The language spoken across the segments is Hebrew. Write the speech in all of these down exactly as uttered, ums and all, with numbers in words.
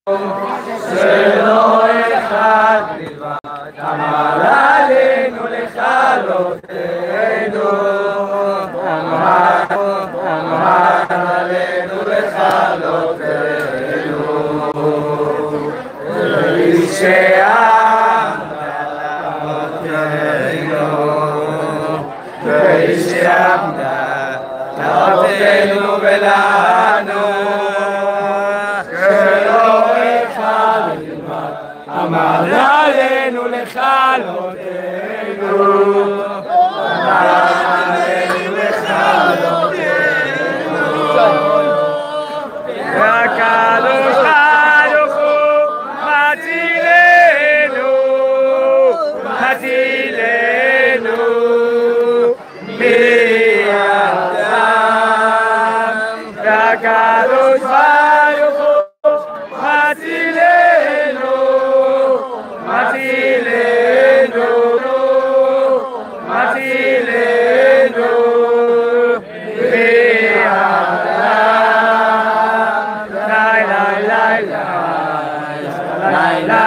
שלא אחד בלבד, אמר עלינו לכלותנו, אמר עלינו לכלותנו, ואיש שעמדה לאבותינו ולנו, שלא אחד בלבד, אמר עלינו לכלותנו, אמר עלינו לכלותנו, והקדוש ברוך הוא מצילנו, מצילנו מידם, והקדוש ברוך הוא מצילנו, מצילנו, מצילנו מידם, לי לי לי לי לי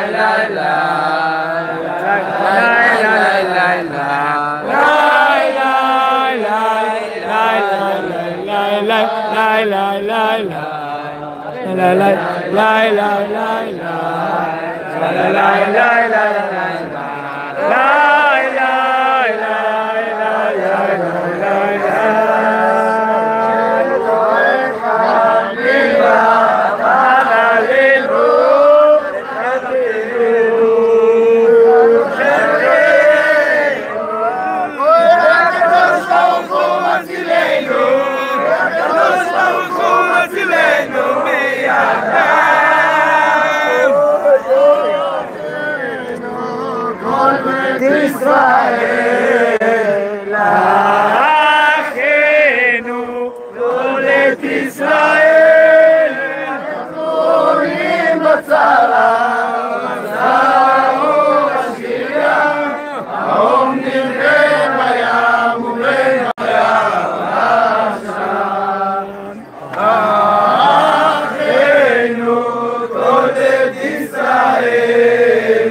ישראל, אחינו, גאולת ישראל, קוראים בצרה, בצרה ובשקיעה, העומדים בין בים ובין היבשה. אחינו, גאולת ישראל,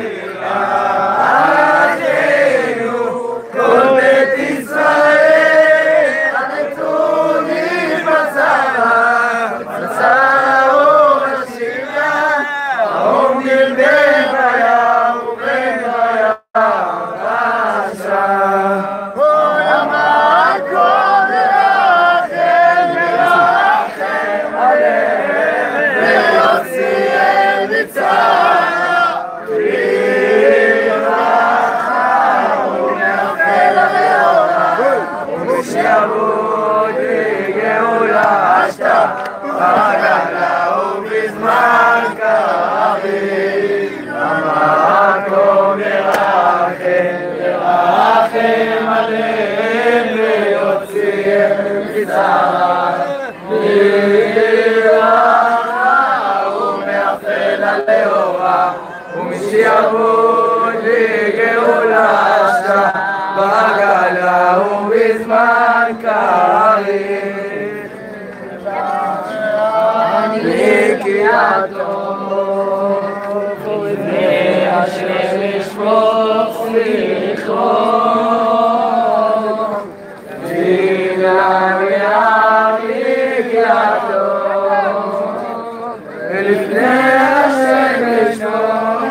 ומשיעבוד לגאולה אשתה בעגלה ובזמן קריב לקריאתו ובני אשר ישפוך סליחו וגם לקריאתו ולפני אשר ישפוך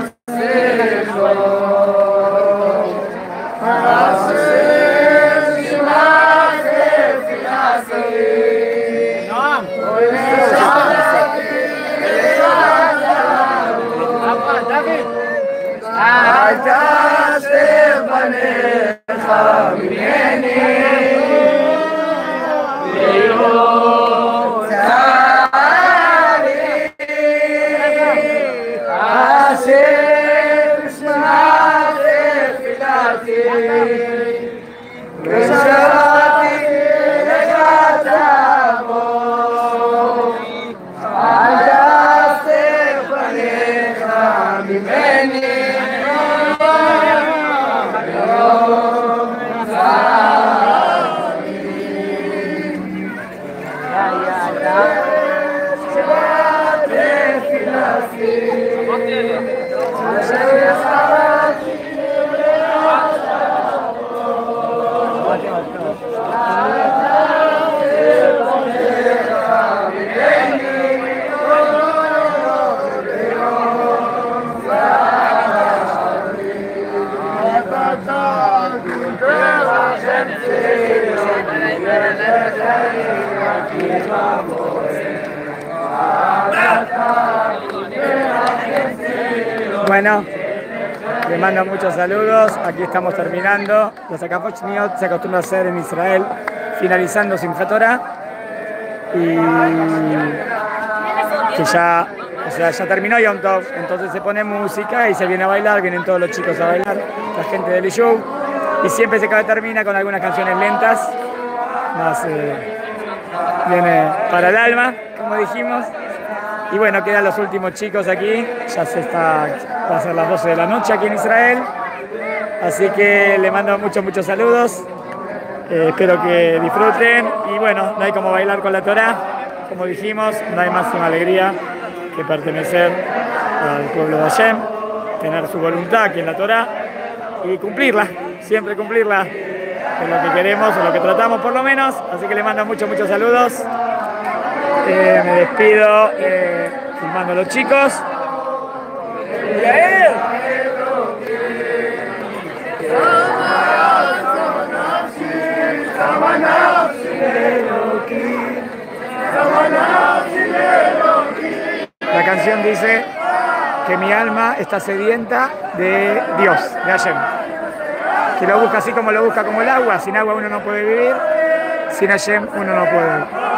Bueno, les mando muchos saludos. Aquí estamos terminando. Los Akapochniot se acostumbra a hacer en Israel, finalizando Simchat Torah. Y que ya, o sea, ya terminó Yom Tov. Entonces se pone música y se viene a bailar. Vienen todos los chicos a bailar, la gente del Yishuv. Y siempre se termina con algunas canciones lentas. Más eh, viene para el alma, como dijimos. Y bueno, quedan los últimos chicos aquí, ya se está, va a ser las doce de la noche aquí en Israel, así que le mando muchos, muchos saludos, eh, espero que disfruten y bueno, no hay como bailar con la Torá, como dijimos, no hay máxima alegría que pertenecer al pueblo de Hashem, tener su voluntad aquí en la Torá y cumplirla, siempre cumplirla, es lo que queremos, o lo que tratamos por lo menos, así que le mando muchos, muchos saludos. Eh, me despido eh, filmando a los chicos. La canción dice que mi alma está sedienta de Dios, de Hashem. Que lo busca así como lo busca como el agua. Sin agua uno no puede vivir, sin Hashem uno no puede vivir.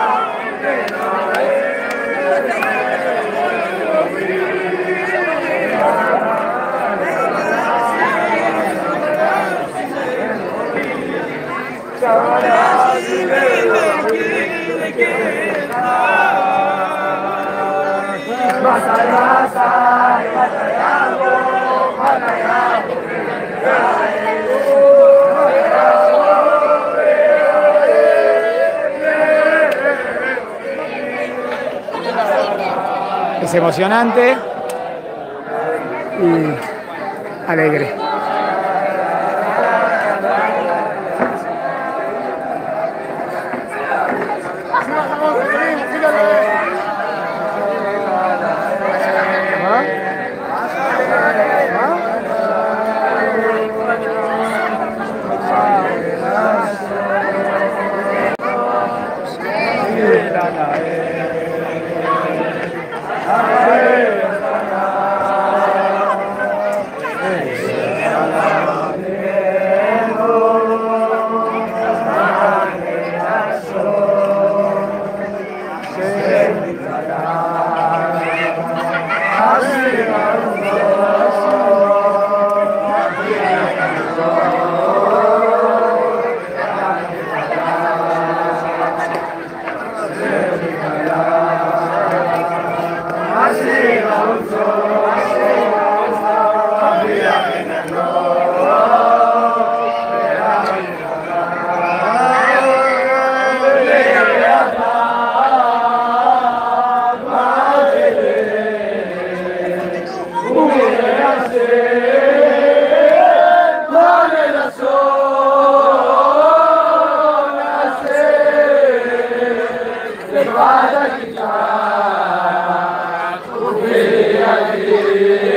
Es emocionante y alegre. Vai